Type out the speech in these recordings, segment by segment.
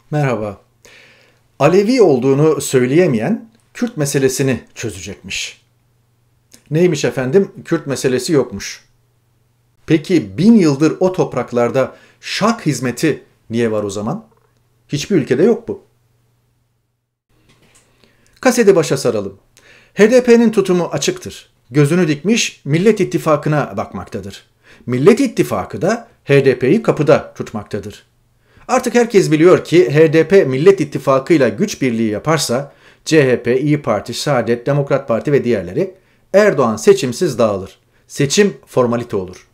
Merhaba. Alevi olduğunu söyleyemeyen Kürt meselesini çözecekmiş. Neymiş efendim? Kürt meselesi yokmuş. Peki 1000 yıldır o topraklarda şark hizmeti niye var o zaman? Hiçbir ülkede yok bu. Kaseti başa saralım. HDP'nin tutumu açıktır. Gözünü dikmiş Millet İttifakı'na bakmaktadır. Millet İttifakı da HDP'yi kapıda tutmaktadır. Artık herkes biliyor ki HDP Millet İttifakı'yla güç birliği yaparsa CHP, İyi Parti, Saadet, Demokrat Parti ve diğerleri Erdoğan seçimsiz dağılır. Seçim formalite olur.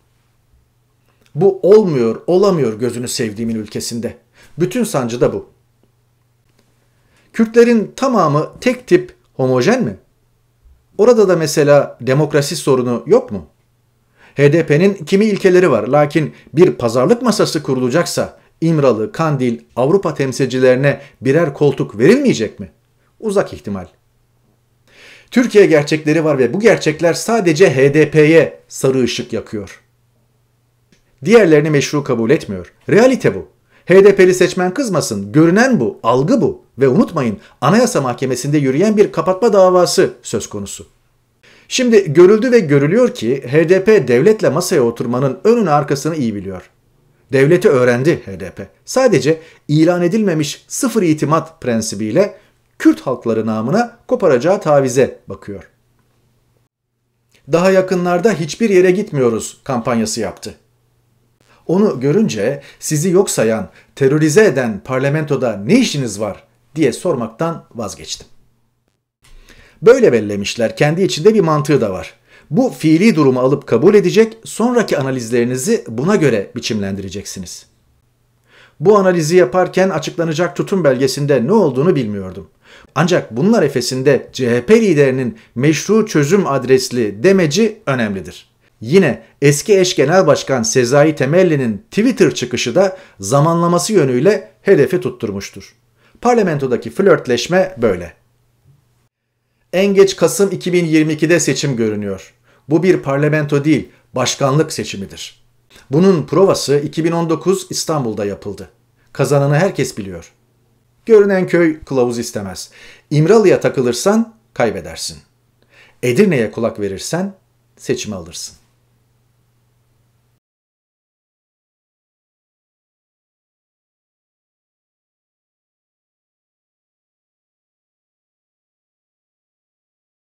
Bu olmuyor, olamıyor gözünü sevdiğimin ülkesinde. Bütün sancı da bu. Kürtlerin tamamı tek tip homojen mi? Orada da mesela demokrasi sorunu yok mu? HDP'nin kimi ilkeleri var, lakin bir pazarlık masası kurulacaksa İmralı, Kandil, Avrupa temsilcilerine birer koltuk verilmeyecek mi? Uzak ihtimal. Türkiye gerçekleri var ve bu gerçekler sadece HDP'ye sarı ışık yakıyor. Diğerlerini meşru kabul etmiyor. Realite bu. HDP'li seçmen kızmasın. Görünen bu, algı bu. Ve unutmayın, Anayasa Mahkemesi'nde yürüyen bir kapatma davası söz konusu. Şimdi görüldü ve görülüyor ki HDP devletle masaya oturmanın önünü arkasını iyi biliyor. Devleti öğrendi HDP. Sadece ilan edilmemiş sıfır itimat prensibiyle Kürt halkları namına koparacağı tavize bakıyor. Daha yakınlarda hiçbir yere gitmiyoruz kampanyası yaptı. Onu görünce sizi yok sayan, terörize eden parlamentoda ne işiniz var diye sormaktan vazgeçtim. Böyle bellemişler, kendi içinde bir mantığı da var. Bu fiili durumu alıp kabul edecek, sonraki analizlerinizi buna göre biçimlendireceksiniz. Bu analizi yaparken açıklanacak tutum belgesinde ne olduğunu bilmiyordum. Ancak bunlar efesinde CHP liderinin meşru çözüm adresli demeci önemlidir. Yine eski eş genel başkan Sezai Temelli'nin Twitter çıkışı da zamanlaması yönüyle hedefi tutturmuştur. Parlamentodaki flörtleşme böyle. En geç Kasım 2022'de seçim görünüyor. Bu bir parlamento değil, başkanlık seçimidir. Bunun provası 2019 İstanbul'da yapıldı. Kazananı herkes biliyor. Görünen köy kılavuz istemez. İmralı'ya takılırsan kaybedersin. Edirne'ye kulak verirsen seçimi alırsın.